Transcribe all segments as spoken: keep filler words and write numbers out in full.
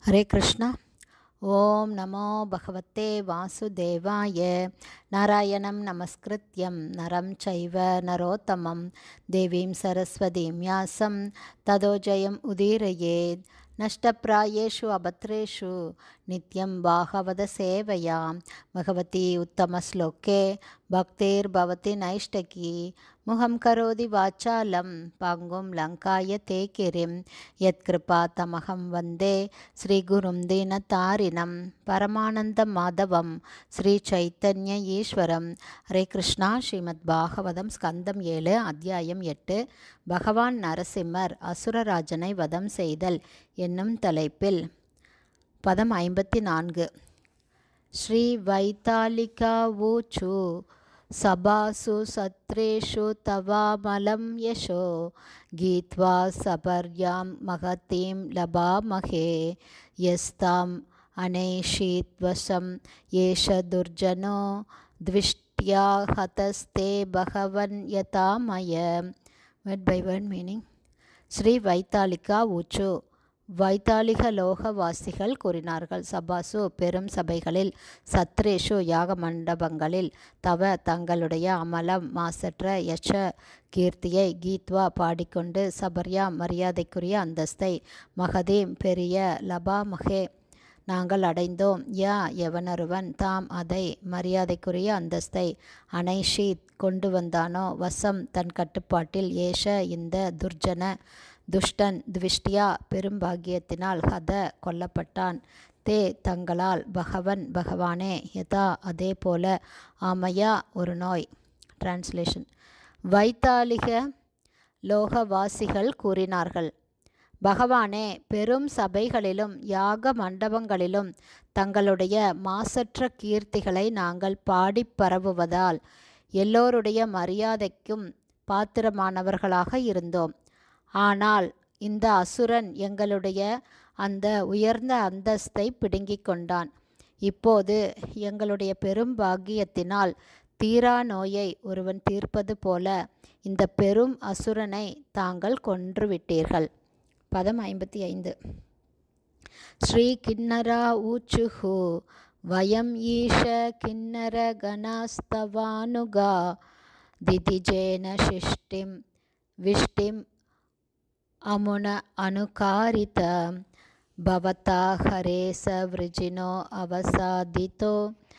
हरे कृष्णा। ओम नमो भगवते वासुदेवाय। नारायणं नमस्कृत्यं नरं चैव नरोत्तमं देवीं सरस्वतीं व्यासं ततो जयम् उदीरयेत्। नष्टप्रायेषु अभद्रेषु नित्यं भागवत सेवया भगवती उत्तमश्लोके भक्तिर्भवति नैष्टकी। मुहं करोति वाचालं पाङ्गुं लङ्काय ते गिरिं यत्कृपातमहं वन्दे श्रीगुरुं दीनतारिणं परमानन्दमाधवं श्रीचैतन्य ईश्वरं। हरे कृष्णा. ஸ்ரீமத் பாகவதம் ஸ்கந்தம் ஏழு அத்தியாயம் எட்டு. பகவான் நரசிம்மர் அசுரராஜனை வதம் செய்தல் என்னும் தலைப்பில் பதம் ஐம்பத்தி நான்கு. ஸ்ரீ வைத்தாலிகா ஊச்சு சபாசு சத்ரேஷு தவாமலம் யசோ கீத்வா சபர்யாம் மகதீம் லபாமகே யஸ்தாம் அனேஷீத்வசம் ஏஷ துர்ஜனோ த்விஷ்ட்யா ஹதஸ்தே பகவன் யதாமய. Word by word meaning. Shri வைத்தாலிகா ஊச்சு வைத்தாலிக லோகவாசிகள் கூறினார்கள். சபாசு பெரும் சபைகளில், சத்ரேஷு யாக மண்டபங்களில், தவ தங்களுடைய அமலம் மாசற்ற யஷ கீர்த்தியை கீத்வா பாடிக்கொண்டு, சபர்யா மரியாதைக்குரிய அந்தஸ்தை, மகதீம் பெரிய லபாமகே நாங்கள் அடைந்தோம், யா எவனொருவன் தாம் அதை மரியாதைக்குரிய அந்தஸ்தை அனைஷீத் கொண்டு வந்தானோ, வசம் தன் கட்டுப்பாட்டில், ஏஷ இந்த துர்ஜன துஷ்டன் த்விஷ்டியா பெரும்பாகியத்தினால், ஹத கொல்லப்பட்டான், தே தங்களால், பகவன் பகவானே, யதா அதே போல, ஆமையா ஒரு நோய். டிரான்ஸ்லேஷன். வைத்தாலிக லோகவாசிகள் கூறினார்கள், பகவானே, பெரும் சபைகளிலும் யாக மண்டபங்களிலும் தங்களுடைய மாசற்ற கீர்த்திகளை நாங்கள் பாடிப் பரவுவதால் எல்லோருடைய மரியாதைக்கும் பாத்திரமானவர்களாக இருந்தோம். ஆனால் இந்த அசுரன் எங்களுடைய அந்த உயர்ந்த அந்தஸ்தை பிடுங்கிக் கொண்டான். இப்போது எங்களுடைய பெரும் பாக்கியத்தினால் தீரா நோயை ஒருவன் தீர்ப்பது போல இந்த பெரும் அசுரனை தாங்கள் கொன்றுவிட்டீர்கள். பதம் ஐம்பத்தி ஐந்து. ஸ்ரீ கிண்ணரா ஊச்சுஹு வயம் ஈஷ கிண்ணர கணஸ்தவானுகா திதிஜேன சிஷ்டிம் விஷ்டிம் அமுன அனுகாரித பவதா ஹரேச விருஜினோ அவசாதிதோ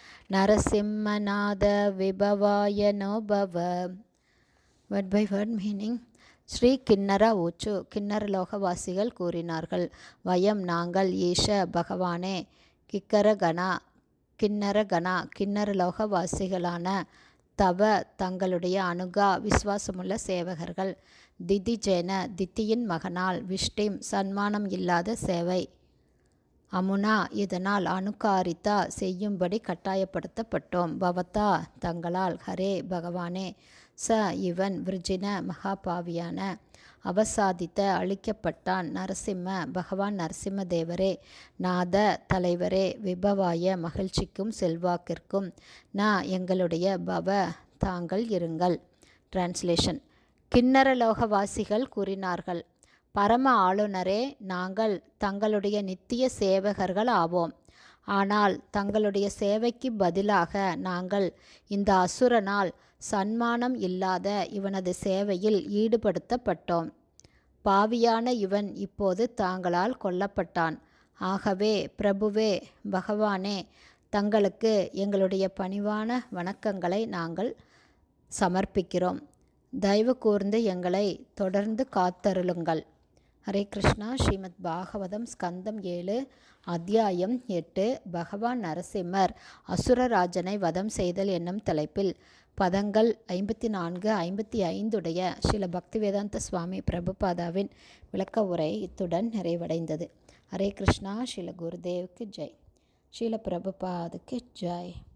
நரசிம்மநாத விபவாய நோபவ. Word by word meaning. Shri கிண்ணர ஊச்சு கிண்ணர லோகவாசிகள் கூறினார்கள், வயம் நாங்கள், ஈஷ பகவானே, கிக்கரகணா கிண்ணரகணா கிண்ணர லோகவாசிகளான, தவ தங்களுடைய அனுகா விசுவாசமுள்ள சேவகர்கள், திதிஜேன தித்தியின் மகனால், விஷ்டிம் சன்மானம் இல்லாத சேவை, அமுனா இதனால், அனுகாரிதா செய்யும்படி கட்டாயப்படுத்தப்பட்டோம், பவதா தங்களால், ஹரே பகவானே, ச இவன் விருஜின மகாபாவியான, அவசாதித்த அழிக்கப்பட்டான், நரசிம்ம பகவான் நரசிம்ம தேவரே, நாத தலைவரே, விபவாய மகிழ்ச்சிக்கும் செல்வாக்கிற்கும், ந எங்களுடைய, பவ தாங்கள் இருங்கள். டிரான்ஸ்லேஷன். கிண்ணர லோகவாசிகள் கூறினார்கள், பரம ஆளுநரே, நாங்கள் தங்களுடைய நித்திய சேவகர்கள் ஆவோம். ஆனால் தங்களுடைய சேவைக்கு பதிலாக நாங்கள் இந்த அசுரனால் சன்மானம் இல்லாத இவனது சேவையில் ஈடுபடுத்தப்பட்டோம். பாவியான இவன் இப்போது தாங்களால் கொல்லப்பட்டான். ஆகவே பிரபுவே பகவானே, தங்களுக்கு எங்களுடைய பணிவான வணக்கங்களை நாங்கள் சமர்ப்பிக்கிறோம். தயவு கூர்ந்து எங்களை தொடர்ந்து காத்தருளுங்கள். ஹரே கிருஷ்ணா. ஸ்ரீமத் பாகவதம் ஸ்கந்தம் ஏழு அத்தியாயம் எட்டு. பகவான் நரசிம்மர் அசுரராஜனை வதம் செய்தல் என்னும் தலைப்பில் பதங்கள் ஐம்பத்தி நான்கு ஐம்பத்தி ஐந்துடைய ஸ்ரீல பக்திவேதாந்த சுவாமி பிரபுபாதாவின் விளக்க உரை இத்துடன் நிறைவடைந்தது. ஹரே கிருஷ்ணா. ஸ்ரீல குருதேவுக்கு ஜெய். ஸ்ரீல பிரபுபாதுக்கு ஜெய்.